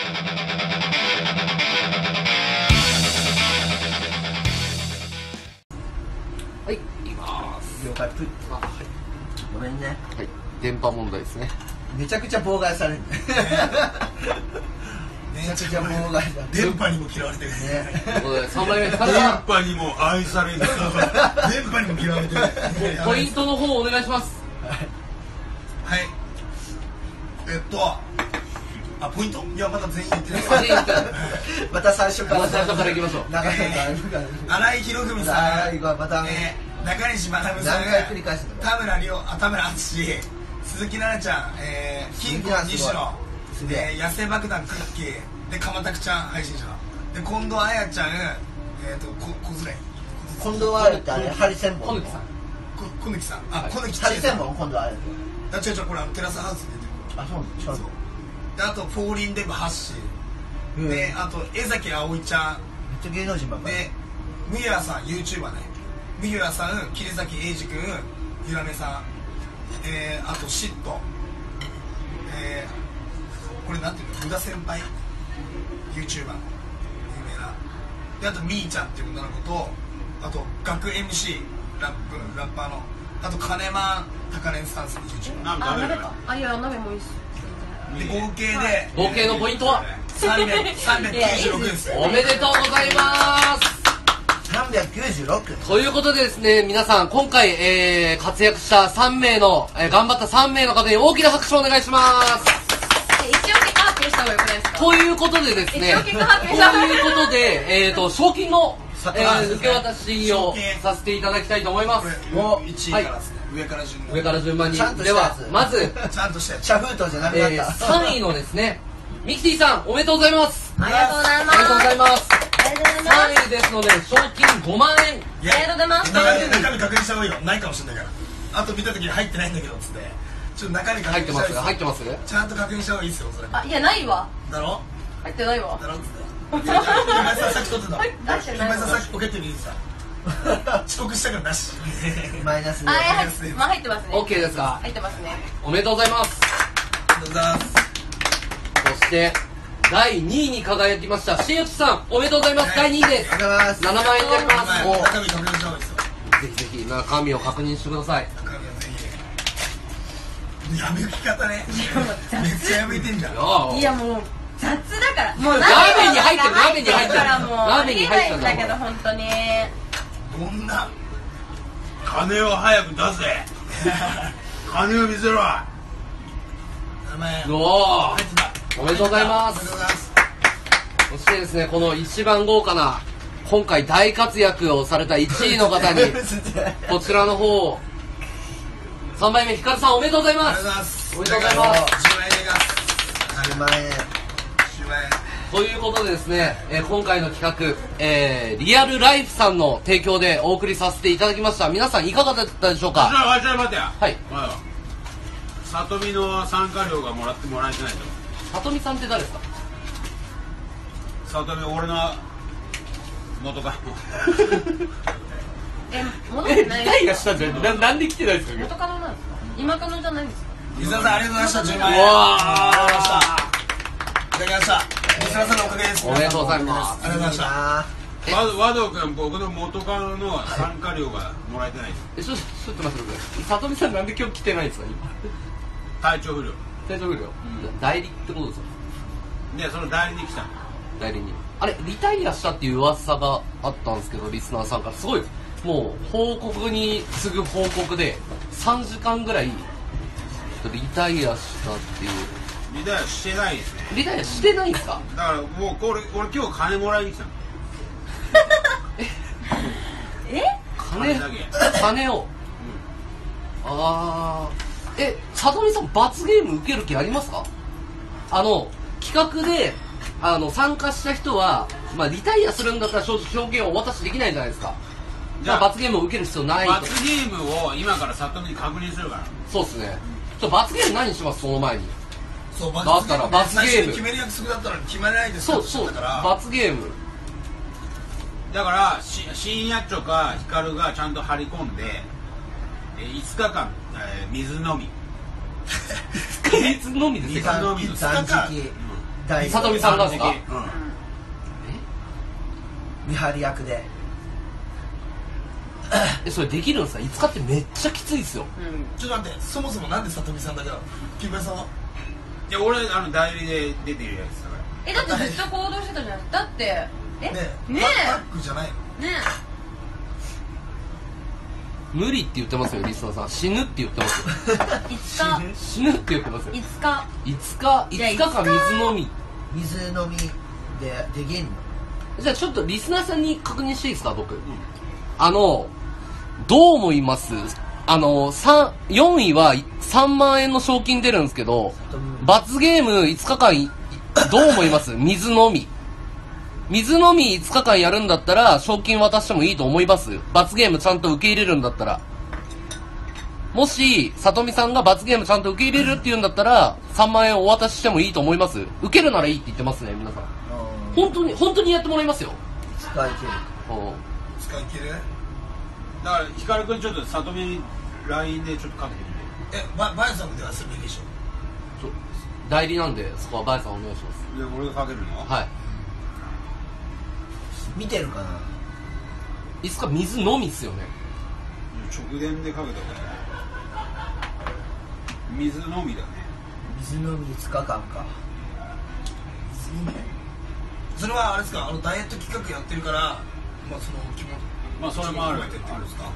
はい、いきます。 了解。 あ、はい。 ごめんね。 はい、電波問題ですね。 めちゃくちゃ妨害される。めちゃくちゃ妨害だ。 電波にも嫌われてる。 ということで、3枚目、 電波にも愛される。電波にも嫌われてる。 ポイントの方お願いします。 はい。ポイント？いや、まだ全員言ってない。 また最初から。 最初からいきましょう。 長い新井博文さん。 また。 中西学さん。 何回繰り返すの？ 田村淳、鈴木奈々ちゃん、金庫西野、野生爆弾クッキー、で鎌田ちゃん配信者、で近藤彩ちゃん、小連れ。 近藤彩ってあれハリセンボン。 小貫さん。 小貫さん。あ、小貫ハリセンボン近藤彩。 違うこれテラスハウスで出てる。 あ、そう。 であとフォーリンデブハッシー。であと江崎葵ちゃん。 めっちゃ芸能人ばっかり。 で三浦さん YouTuber ね。三浦さん、桐崎英二君、ゆらめさん。あとシット。これなんていうの、宇田先輩 YouTuber の有名なで、あとみーちゃんっていう女の子と、あと学 MC ラッパーの、あと金間高連さんする YouTuber。 あ、鍋か。あ、いや、鍋もいいっす。 で合計のポイントは 396です。 おめでとうございます。 396 ということでですね、皆さん今回、活躍した3名の、頑張った3名の方に大きな拍手をお願いします。 一応結果発表した方がよくないですか？ ということでですね、ということで、賞金の、受け渡しをさせていただきたいと思います。 もう1位からですね、上から順番に。 では、まず、 ちゃんとしたやつ。 シャフートじゃなくなった。 3位のですね、ミキティさん、おめでとうございます。 ありがとうございます。 ありがとうございます。 ありがとうございます。 3位ですので、賞金5万円。 ありがとうございます。 中身確認した方がいいよ。ないかもしれないから。あと見た時に入ってないんだけどっつって。ちょっと中身確認した方がいい。 入ってますちゃんと確認した方がいいですよ、それ。 あ、いや、ないわ。 だろ？ 入ってないわ。 だろっつって。今井さんさっき取ってた。 出してない今井さんさっきポケットに入れてた。遅刻したからなし。 マイナスあ、まあ入ってますね。 OK ですか？ 入ってますね。 おめでとうございます。 ありがとうございます。 そして第2位に輝きました新内さん、おめでとうございます。第2位です。 ありがとうございます。 7万円になります。 中身確認した方がいいですよ。 ぜひぜひ中身を確認してください。 中身はぜひ。やめき方ね。めっちゃやめてんじゃん。 いや、もう雑だから。もうラーメンに入ってる。ラーメンに入ってる。 からもうラーメンに入ってるんだだけど本当に。 こんな金を早く出せ。金を見せろ。7万円。 お入ってた。 おめでとうございまおめでとうございます。 そしてですね、この一番豪華な今回大活躍をされた1位の方にこちらの方を3枚目ひかるさん、おめでとうございます。おめでとうございます。 10万円。 ということでですね、今回の企画、リアルライフさんの提供でお送りさせていただきました。皆さんいかがだったでしょうか？ ちょっと待てよ。 はい。 里見の参加料がもらえてないと。 里見さんって誰ですか？ 里見、俺の元カノ。 戻ってない。 リタイアしたんじゃなんで来てないですか？ 元カノなんですか？今カノじゃないんですか？ 伊沢さんありがとうございました。10万円。 うわいただきました。伊沢さんのおかげです。 おめでとうございます。 ありがとうございました。 和道君、僕の元カノの参加料がもらえてないです。 ちょっと待ってください。里見さんなんで今日来てないんですか？ 体調不良体調不良、代理ってことですか？ で、その代理に来たの。 代理にあれリタイアしたっていう噂があったんですけど、リスナーさんからすごいもう報告に次ぐ報告で3時間ぐらいリタイアしたっていう。 リタイアしてないですね。 リタイアしてないんですか？ だからもう俺今日金もらいに来たの。 金を、里見さん罰ゲーム受ける気ありますか？企画で参加した人は、リタイアするんだったら証券をお渡しできないじゃないですか。じゃあ罰ゲームを受ける必要ないと。 罰ゲームを今から里見に確認するから。 そうですね。罰ゲーム何します？その前に。 そう、 だったら罰ゲーム決める約束だったら決まれないですそう罰ゲームだから深夜とか光がちゃんと張り込んで5日間、水飲み水飲みですよ。 水飲みの断食里見さんがですか？ 見張り役でそれできるんですか？5日ってめっちゃきついですよ。 ちょっと待って、そもそもなんで里見さんだけだろう。金八さんはいや俺代理で出てるやつだからだってずっと行動してたじゃない。だってねねバックじゃないのえね無理って言ってますよ、リスナーさん。死ぬって言ってますよ。 え5日死ぬって言ってますよ。 5日 5日間水飲み。 水飲みでできんの？ じゃあちょっとリスナーさんに確認していいですか、僕。どう思います？4位は3万円の賞金出るんですけど、罰ゲーム5日間、どう思います？水飲み。水飲み5日間やるんだったら、賞金渡してもいいと思います？罰ゲームちゃんと受け入れるんだったら。もし、里見さんが罰ゲームちゃんと受け入れるって言うんだったら、3万円お渡ししてもいいと思います？受けるならいいって言ってますね、皆さん。本当にやってもらいますよ。 使い切る。 使い切る。 だから光くんちょっと里見に LINE でちょっとかけてみて。 バイさんではするべきでしょ。 代理なんで、そこはバイさんお願いします。 で俺がかけるの？ はい。 見てるかな？ いつか水飲みっすよね。 直電でかけたことない。水飲みだね。 水飲み5日間か。 それはあれですか、ダイエット企画やってるから、まあその気持ち、 まあそれもある気持ちを込めてってことですか。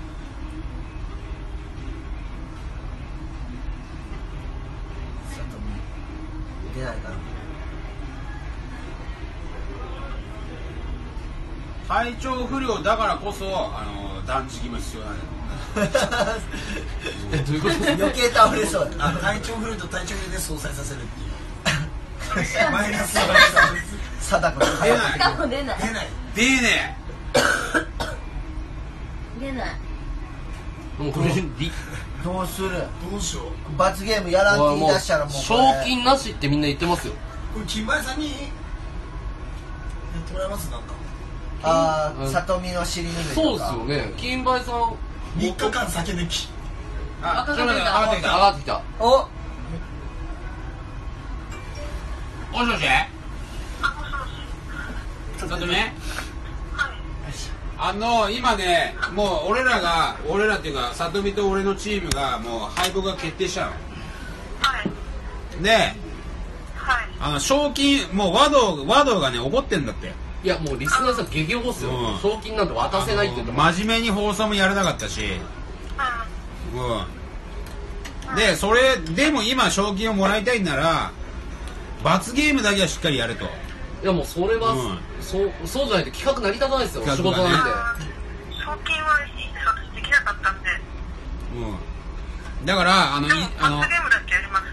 出ないかな。 体調不良だからこそ断食も必要なんだよ。 どういうことですか？ 余計倒れそうや。 体調不良と体調不良で相殺させるっていう。マイナス貞子出ないしかも出ない出ない。 出ね出ないもうこれどうする？ どうしよう。 罰ゲームやらんって言い出したらもうこれ賞金なしってみんな言ってますよ。 これ金前さんにやってもらえます？なんか里見の尻拭いそうとか。 っすよね。金梅さん 3日間酒抜き。 あ、 赤ちょっと待ってが上がってきた。 上がってきた。 お、 もしもし里見今ね、もう俺らっていうか里見と俺のチームがもう敗北が決定したの。で、賞金もう和道がね怒ってんだって。 いやもうリスナーさん激怒っすよ。賞金なんて渡せないって言ってます。 真面目に放送もやらなかったし、でそれでも今賞金をもらいたいなら罰ゲームだけはしっかりやると。 いやもうそれは、そうじゃないと企画成り立たないですよ。仕事なんで。 賞金は私できなかったんで。 だからでも罰ゲームだけやります。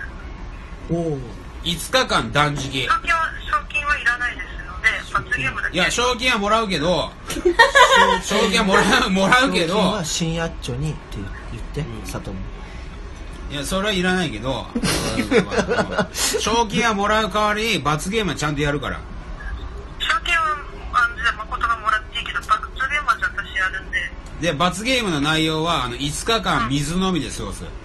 5日間断食。 賞金はいらないですので、罰ゲームだけ。 いや賞金はもらうけど賞金はもらうけど、 賞金は新やっちょにって言って、里見。 いやそれはいらないけど賞金はもらう代わり罰ゲームはちゃんとやるから。 賞金は誠がもらっていいけど、罰ゲームは私やるんで。 で罰ゲームの内容は5日間水飲みで過ごす。 それ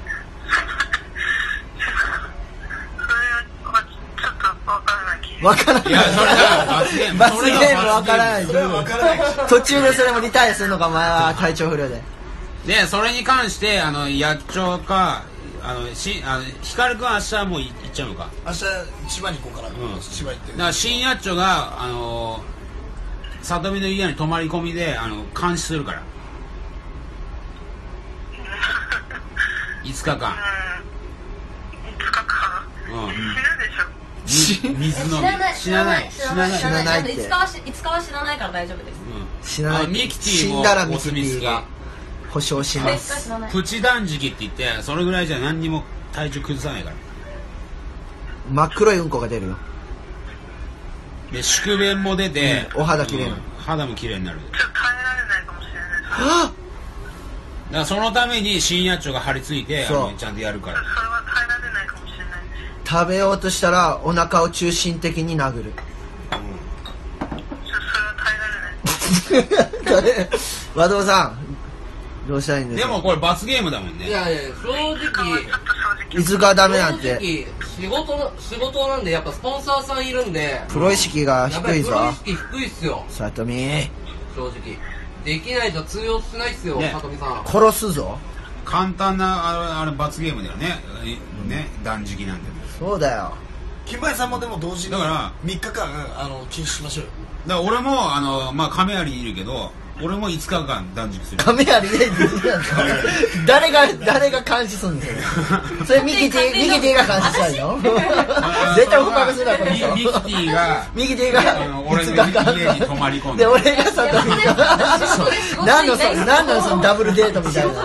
はちょっとわからない気が。 わからない。 いやそれだ罰ゲーム。 罰ゲームわからない。 それは分からない。 途中でそれもリタイアするのか、お前は体調不良で。 でそれに関して野鳥か光くんは明日もう行っちゃうのか。 明日千葉に行こうかな。千葉行って。 だから新野鳥が里見の家に泊まり込みで監視するから5日間。 5日間。死ぬでしょ。 水飲み死なない死なないって 5日は死なないから大丈夫です。 死なない。 ミキティ死もんだらミキテお墨付き。 ィが保証しま 5日す。 死なない。 プチ断食って言ってそれぐらいじゃ何にも体調崩さないから真っ黒いうんこが出るよ。 で宿便も出て、 お肌綺麗な肌も綺麗になる。 ちょっと耐えられないかもしれないです。 はだからそのために深夜長が張り付いてそうちゃんとやるから。 それは耐えられないかもしれないです。 食べようとしたらお腹を中心的に殴る。 それは耐えられない。 和道さんどうしたらいいんですか？ でもこれ罰ゲームだもんね。 いやいや正直ちょっと正直いつがダメなんて。 正直仕事なんでやっぱスポンサーさんいるんでプロ意識がやっぱりプ低いぞロ意識低いっすよさとみ。 正直できないと通用しないっすよねさとみさん殺すぞ。 簡単なあれ罰ゲームだよね、ね、断食なんて。 そうだよ。 金梅さんもでも同時にだから 3日間禁止しましょうよ。 だから俺もまあ亀有いるけど俺も5日間断食する。 カメラリレー誰が監視すんだよ。それミキティが監視したいの。絶対捕獲するなこの人。 ミキティがミキティが俺の家に泊まり込んでで俺がさとみが何のそのダブルデートみたいな。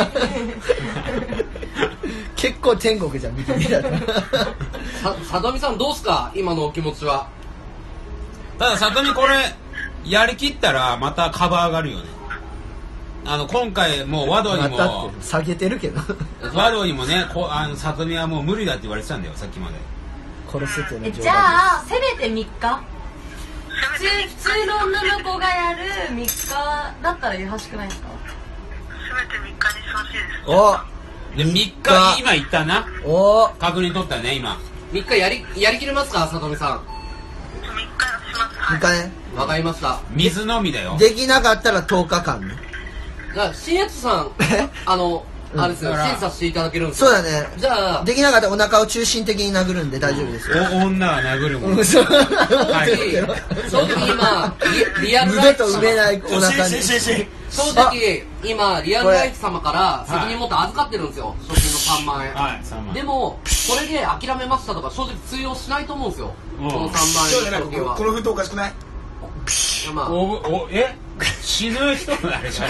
結構天国じゃんミキティだと。 さとみさんどうすか今のお気持ちは。 ただ里見これやりきったらまたカバー上がるよね。今回もう和道にまたもって下げてるけど和道にもね里見はもう無理だって言われてたんだよさっきまで。 殺すっていうのはじゃあせめて3日普通の女の子がやる3日だったらよろしくないですか？ せめて3日にしてほしいです。 おで3日今言ったな。 お確認取ったね今。 3日やりきれますかさとみさん。 3日します。 いいかね。 わかりました。 水飲みだよ。 できなかったら10日間ね。 じゃあ新越さんあれですよだから審査していただけるんですよ。 そうだね。 じゃあできなかったらお腹を中心的に殴るんで大丈夫ですよ。 女は殴るもん。 そうはい正直今リアルラ腕イフと埋めないお腹に。 正直今リアルライフ様から責任持って預かってるんですよ賞金の3万円、 はい3万でもこれで諦めましたとか正直通用しないと思うんですよ、 うんこの3万今日じゃない円の賞金はこの封筒おかしくない？ まあ死ぬ人のあれじゃ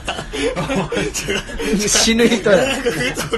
死ぬ人や。 こ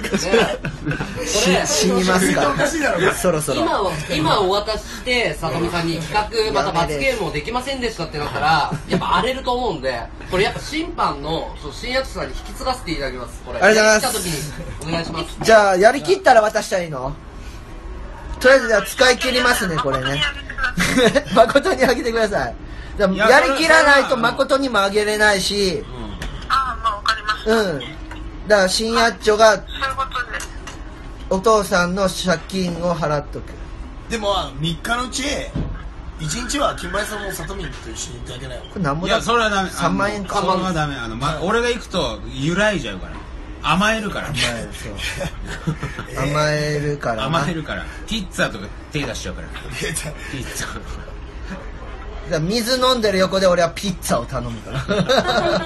れ死にますから。そろそろ。 今お渡ししてさとみさんに企画また罰ゲームをできませんでしたってなったらやっぱ荒れると思うんでこれやっぱ審判の新薬師さんに引き継がせていただきます。これありがとうございます来た時にお願いしますじゃあやりきったら渡したらいいの？とりあえずじゃあ使い切りますねこれね。誠にあげてください。じゃあやりきらないと誠にもあげれないし、 ああ、まあわかりました。 うん。だから新やっちょがそういうことで。 お父さんの借金を払っとく。 でも3日のうち1日は金梅さんも里見と一緒に行ってあげないよ。 これなんぼだ。 いやそれはダメ。 3万円か。 それはダメ。俺が行くと揺らいじゃうから甘えるから甘えるそう甘えるからな。 甘えるからピッツァとか手出しちゃうからピッツァだから水飲んでる横で俺はピッツァを頼むから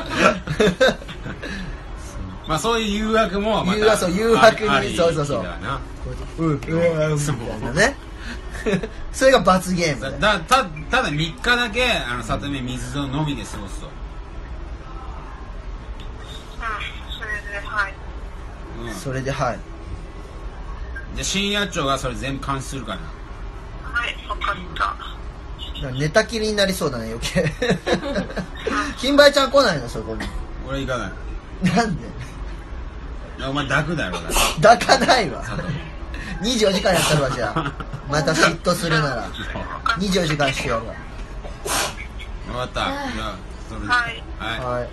まあそういう誘惑もまた誘惑にありそうだな。 みたいなねそれが罰ゲームだよただ3日だけ里見水を飲みで過ごすと。 それで、はい。 それではいで深夜長がそれ全部監視するからな。 はい、わかった。 寝たきりになりそうだね余計金梅ちゃん来ないのそこに。 俺行かない。 なんでお前抱くだろう抱かないわ24時間やったるわじゃあまた嫉妬するなら24時間してやるわ。 分かった。じゃあそれではいはい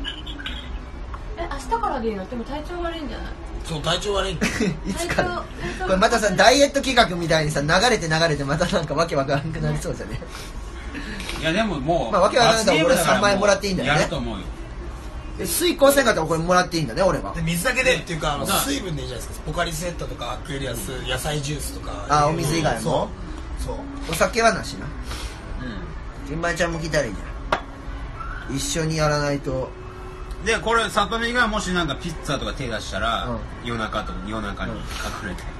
明日からでいいの？でも体調悪いんじゃない？ そう体調悪いんだよ。 いつからこれまたさダイエット企画みたいにさ流れてまたなんかわけわからなくなりそうじゃね。 いやでももうまあわけわからんから俺罰ゲームだ 3万円もらっていいんだよねやると思うよ。 水耕せんかったらこれもらっていいんだね俺は。 で水だけでっていうかね水分でいいじゃないですか。ポカリスエットとかアクエリアス、野菜ジュースとか。 あお水以外もそうお酒はなしな。金梅ちゃんも来たらいいじゃん。一緒にやらないと。 でこれ里見がもしなんかピッツァとか手出したら、夜中に隠れて、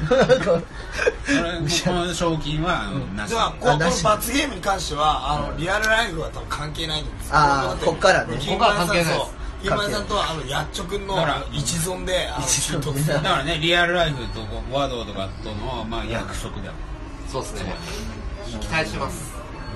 この賞金は、なしではこの罰ゲームに関してはリアルライフは多分関係ないんですよ。 あーこっからね金ここは関係ないです金梅さんとやっちょくんの一存で一存でだからねリアルライフと和道とかとの、まあ、約束だよ。 そうですね期待します。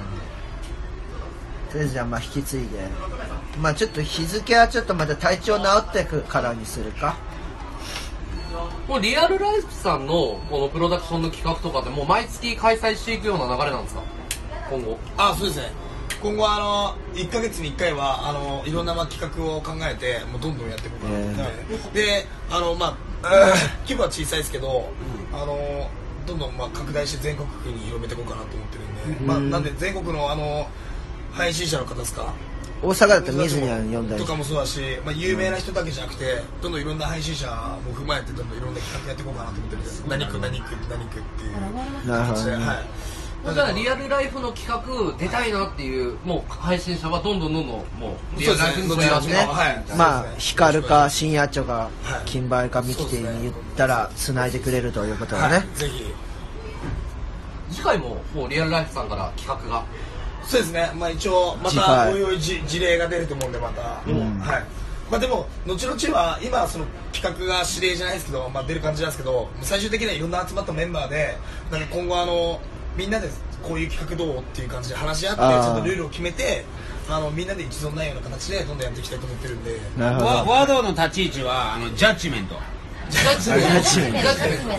とりあえずじゃあまあ引き継いでまあちょっと日付はちょっとまた体調治ってくからにするか。 もうリアルライフさんのこのプロダクションの企画とかでもう毎月開催していくような流れなんですか今後。 あそうですね。 今後1ヶ月に1回はいろんな企画を考えてもうどんどんやっていこうかなと思ってで規模は小さいですけどどんどん拡大して全国区に広めていこうかなと思ってるんでなんで全国の配信者の方ですか大阪だったら水には呼んだりとかもそうだし、有名な人だけじゃなくてどんどんいろんな配信者も踏まえてどんどんいろんな企画やっていこうかなと思ってるんです何区っていう形で、はいだからリアルライフの企画出たいなっていうもう配信者はどんどんもうリアルライフに乗り出してまあ光か深夜町か金梅かミキティに言ったら繋いでくれるということだね、 ぜひ次回ももうリアルライフさんから企画がそうですね、一応またおいおい事例が出ると思うんでまた、はいでも後々は今その企画が指令じゃないですけど、出る感じなんですけど最終的にはいろんな集まったメンバーでなんか今後みんなでこういう企画どうっていう感じで話し合ってちゃんとルールを決めてみんなで一存ないような形でどんどんやっていきたいと思ってるんで和道の立ち位置はジャッジメントジャッジメント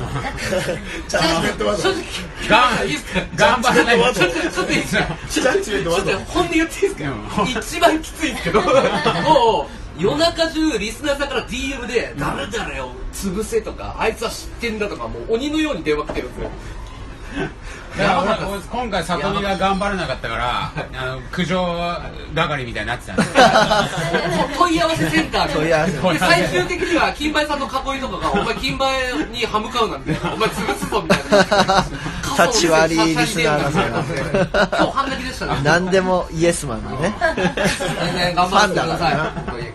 頑張らないとちょっといいですかジャッジメントちょっと本音言っていいですか一番きついんですけどもう夜中中リスナーさんから DM で誰々を潰せとかあいつは知ってんだとかもう鬼のように電話来てるんですよ俺今回里見が頑張れなかったから苦情係みたいになってたんで問い合わせセンター問い合わせで最終的には金梅さんの囲いとかがお前金梅に歯向かうなんてお前潰すぞみたいな立ち割りリスナーがさ今日半泣きでしたね何でもイエスマンのね頑張ってください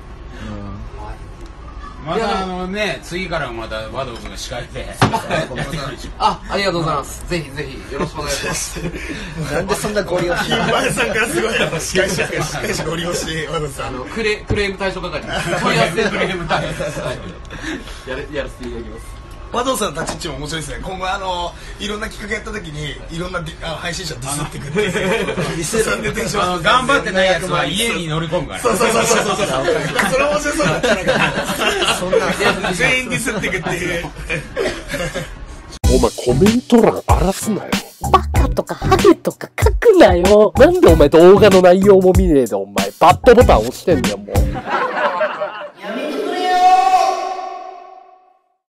またね次からもまた和道君が司会でありがとうございますぜひぜひよろしくお願いしますなんでそんなご利用し金前さんからすごい司会者ご利用し和道さんクレーム対処係に問い合わせクレーム対処やらせていただきます和道さんの立ち位置も面白いですね今後いろんな企画やった時にいろんな配信者ディスってくってディスるんでテンション頑張ってないやつは家に乗り込むからそうそれ面白そうだったら全員ディスってくっていうお前コメント欄荒らすなよバカとかハゲとか書くなよなんでお前動画の内容も見ねえでお前バッドボタン押してんだよもう